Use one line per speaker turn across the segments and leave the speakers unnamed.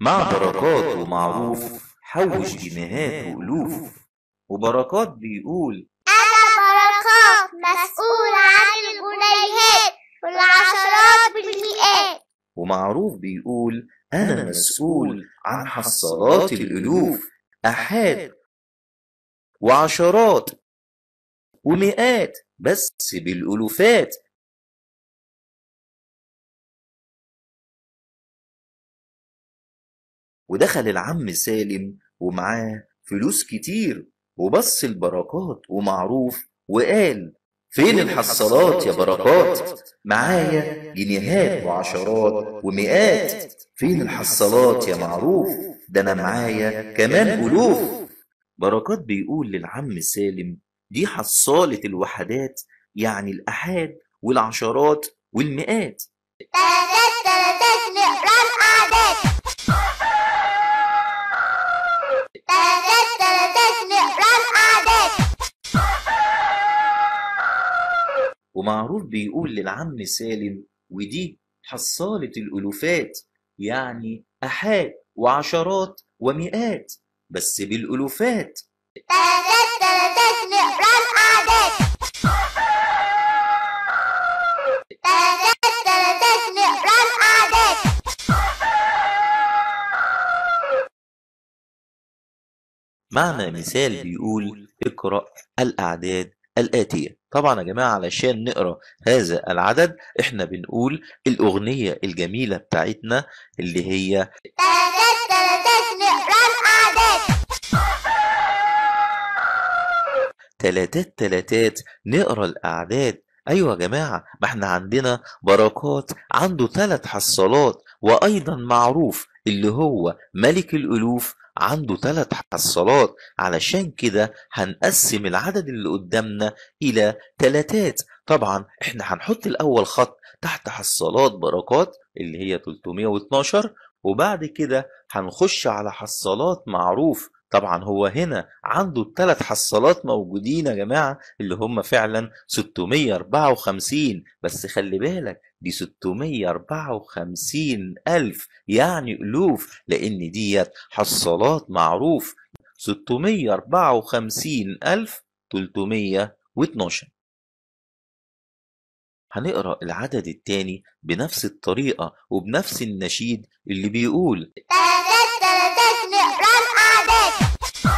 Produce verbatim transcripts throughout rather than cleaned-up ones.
مع بركات ومعروف حوش جنيهات وألوف. وبركات بيقول
أنا بركات مسؤول عن الجنيهات والعشرات بالمئات.
ومعروف بيقول أنا مسؤول عن حصالات الألوف، أحاد وعشرات ومئات، بس بالألوفات. ودخل العم سالم ومعاه فلوس كتير، وبص البركات ومعروف وقال فين الحصالات يا بركات؟ معايا جنيهات وعشرات ومئات. فين الحصالات يا معروف؟ ده انا معايا كمان ألوف. بركات بيقول للعم سالم دي حصالة الوحدات، يعني الأحاد والعشرات والمئات.
تلاتات تلاتات نقرا الأعداد. تلاتات تلاتات نقرا الأعداد.
ومعروف بيقول للعم سالم ودي حصالة الألوفات، يعني أحاد وعشرات ومئات، بس بالألوفات.
تلاتات تلاتات نقرا الأعداد. تلاتات تلاتات نقرا الأعداد.
معنى مثال بيقول اقرأ الأعداد الآتية. طبعا يا جماعة علشان نقرأ هذا العدد احنا بنقول الأغنية الجميلة بتاعتنا اللي هي
تلاتات تلاتات نقرا الأعداد.
تلاتات تلاتات نقرا الأعداد. أيوة يا جماعة، ما احنا عندنا بركات عنده تلات حصالات، وأيضا معروف اللي هو ملك الألوف عنده تلات حصالات. علشان كده هنقسم العدد اللي قدامنا إلى تلاتات. طبعا احنا هنحط الأول خط تحت حصالات بركات اللي هي تلتمية واتناشر، وبعد كده هنخش على حصالات معروف. طبعا هو هنا عنده الثلاث حصالات موجودين يا جماعة اللي هم فعلا ستمية واربعة وخمسين، بس خلي بالك دي ستمية واربعة وخمسين ألف يعني ألوف، لأن ديت حصالات معروف. ستمية واربعة وخمسين ألف تلتمية واتناشر. هنقرأ العدد التاني بنفس الطريقة وبنفس النشيد اللي بيقول
تلاتات تلاتات نقرا الأعداد.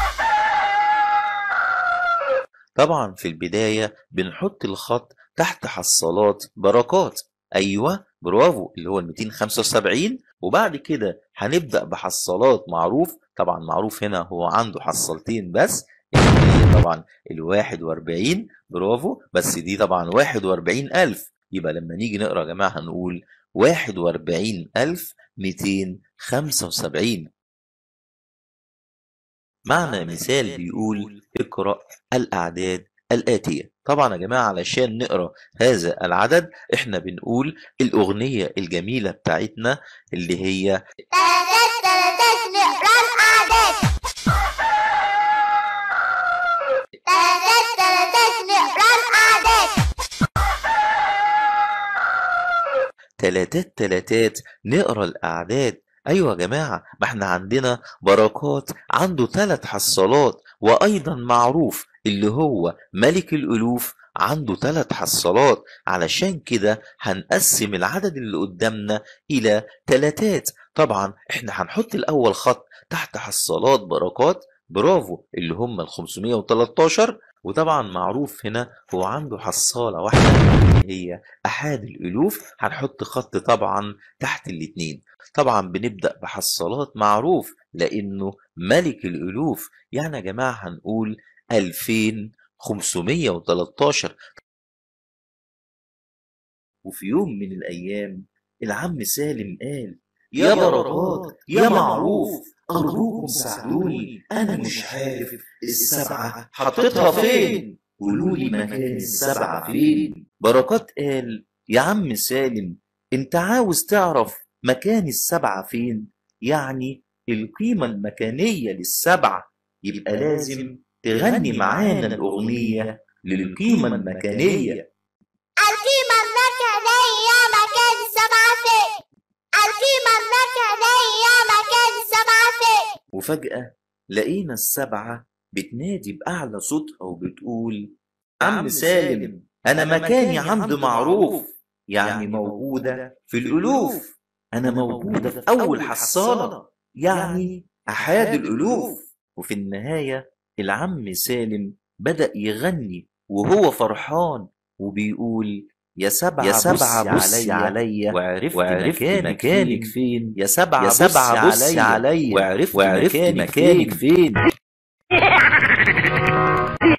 طبعا في البداية بنحط الخط تحت حصالات بركات. أيوة برافو، اللي هو مئتين وخمسة وسبعين. وبعد كده هنبدأ بحصالات معروف. طبعا معروف هنا هو عنده حصالتين بس، اللي هي طبعا الواحد واربعين. برافو، بس دي طبعا واحد واربعين ألف. يبقى لما نيجي نقرأ يا جماعة هنقول واحد واربعين ألف مئتين وخمسة وسبعين. معنى مثال بيقول اقرأ الأعداد الآتية. طبعا يا جماعة علشان نقرأ هذا العدد احنا بنقول الأغنية الجميلة بتاعتنا اللي هي
تلاتات تلاتات نقرا الأعداد. تلاتات تلاتات نقرا الأعداد.
تلاتات تلاتات نقرأ الأعداد. أيوة يا جماعة، ما احنا عندنا بركات عنده تلات حصالات، وأيضا معروف اللي هو ملك الألوف عنده تلات حصالات. علشان كده هنقسم العدد اللي قدامنا إلى تلاتات. طبعا احنا هنحط الأول خط تحت حصالات بركات. برافو، اللي هم ال خمسمية وتلتاشر. وطبعا معروف هنا هو عنده حصالة واحدة اللي هي أحاد الألوف. هنحط خط طبعا تحت الاتنين. طبعا بنبدأ بحصالات معروف لأنه ملك الألوف، يعني يا جماعة هنقول ألفين وخمسمية وتلتاشر. وفي يوم من الأيام العم سالم قال يا بركات يا معروف، أرجوكم ساعدوني، أنا مش عارف السبعة حطيتها فين، قولولي مكان السبعة فين. بركات قال يا عم سالم انت عاوز تعرف مكان السبعة فين، يعني القيمة المكانية للسبعة، يبقى لازم تغني معانا الأغنية للقيمة المكانية.
القيمة المكانية مكان السبعة فين؟ القيمة المكانية مكان
وفجأة لقينا السبعة بتنادي بأعلى صوتها وبتقول: عم سالم، أنا مكاني عند معروف، يعني موجودة في الألوف. أنا موجودة في أول حصالة، يعني أحد الألوف. وفي النهاية العم سالم بدأ يغني وهو فرحان وبيقول: يا سبعة, يا سبعة بصي عليا وعرفت, وعرفت مكانك, مكانك فين. فين يا سبعة, يا سبعة بصي عليا وعرفت, وعرفت مكانك, مكانك فين, فين.